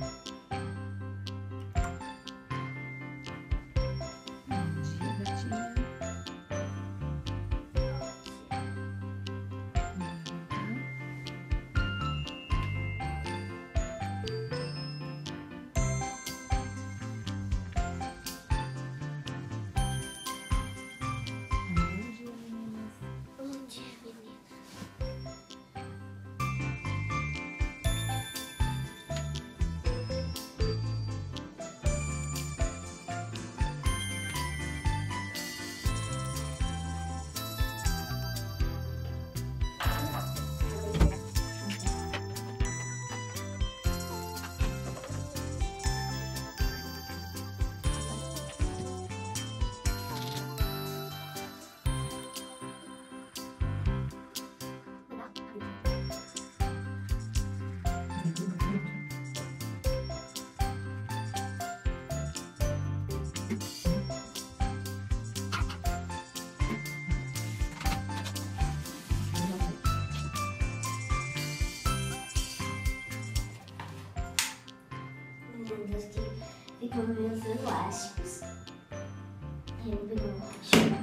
Ficam meus elásticos. Eu vou pegar um elástico.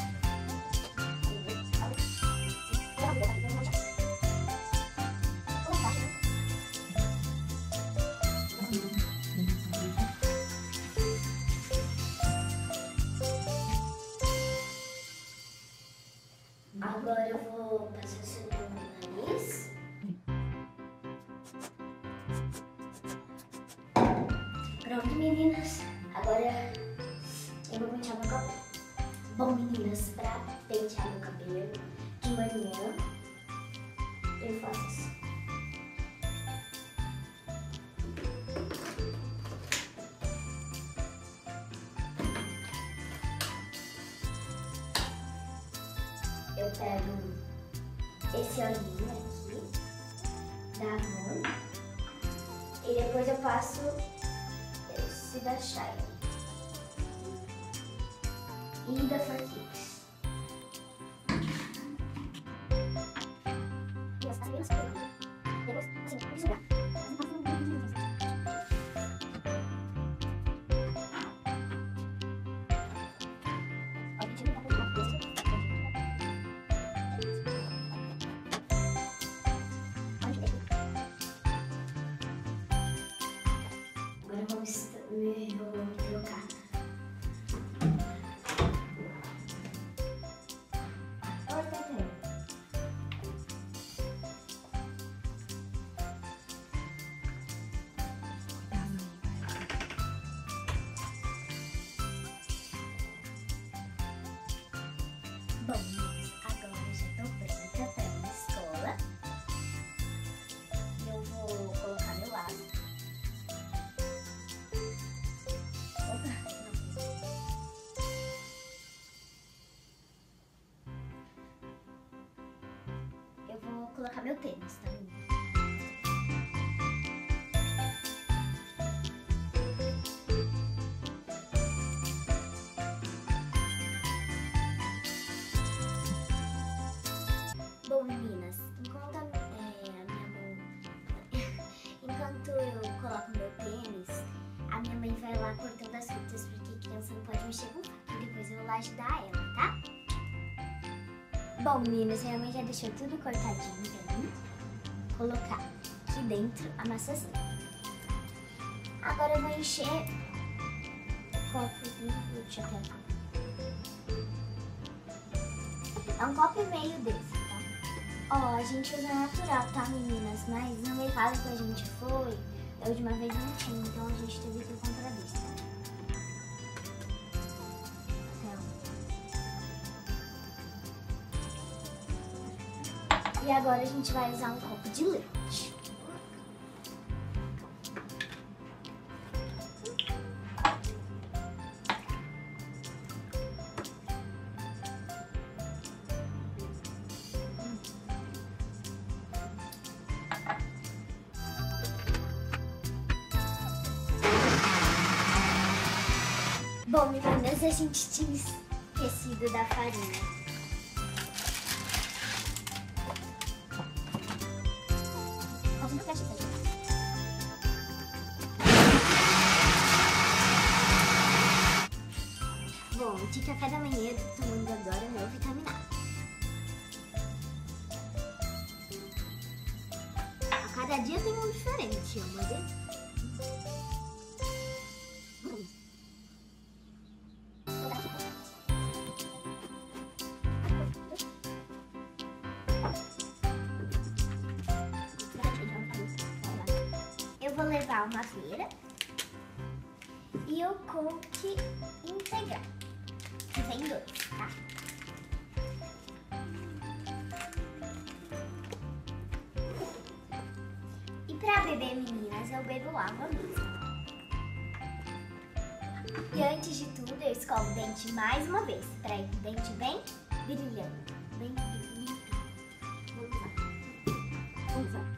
Agora eu vou passar sobre o nariz. Pronto, meninas. Agora eu vou pentear meu cabelo. Bom, meninas, pra pentear meu cabelo de manhã, eu faço assim. Eu pego esse olhinho aqui da Avon e depois eu passo esse da Shine e da Fatix. Depois, assim, vou sugar. Agora vamos trocar. Bom, agora eu já tô pronta pra ir na escola. Eu vou colocar meu laço. Opa, não. Eu vou colocar meu tênis, tá? Bom, meninas, enquanto eu coloco meu tênis, a minha mãe vai lá cortando as frutas, porque criança não pode mexer com faca. E depois eu vou lá ajudar ela, tá? Bom, meninas, minha mãe já deixou tudo cortadinho pra mim colocar aqui dentro a maçãzinha. Agora eu vou encher o copozinho. Deixa eu pegar. É um copo e meio desse. Ó, a gente usa natural, tá, meninas? Mas no mercado que a gente foi, da última vez não tinha, então a gente teve que comprar desse. Então. E agora a gente vai usar um copo de leite. Bom, meninas, a gente tinha esquecido da farinha. De café da manhã eu tô tomando agora meu vitaminado. A cada dia tem um diferente, uma vez. Eu vou levar uma feira e o Coke integral, que vem dois, tá? E pra beber, meninas, eu bebo água mesmo. E antes de tudo, eu escovo o dente mais uma vez, pra ir com o dente bem brilhante. Bem brilhante. Vamos lá.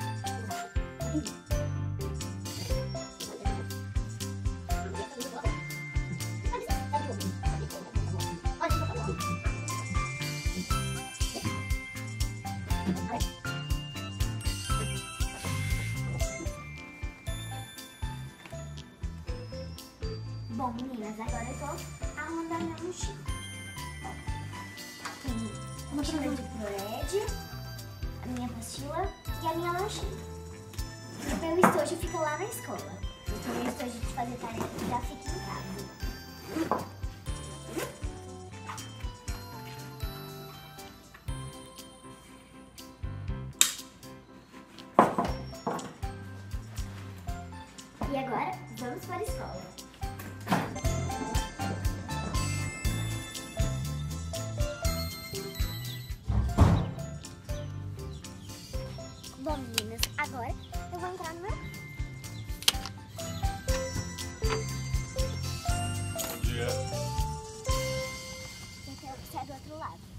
Bom, meninas, agora eu tô arrumando a minha mochila. Tem uma mochila de Proed, a minha mochila e a minha lanchinha. O meu estojo fica lá na escola. O meu estojo de fazer tarefa já fica em casa. E agora, vamos para a escola. Bom, meninas, agora eu vou entrar no meu carro. Bom dia. Eu quero que saia do outro lado.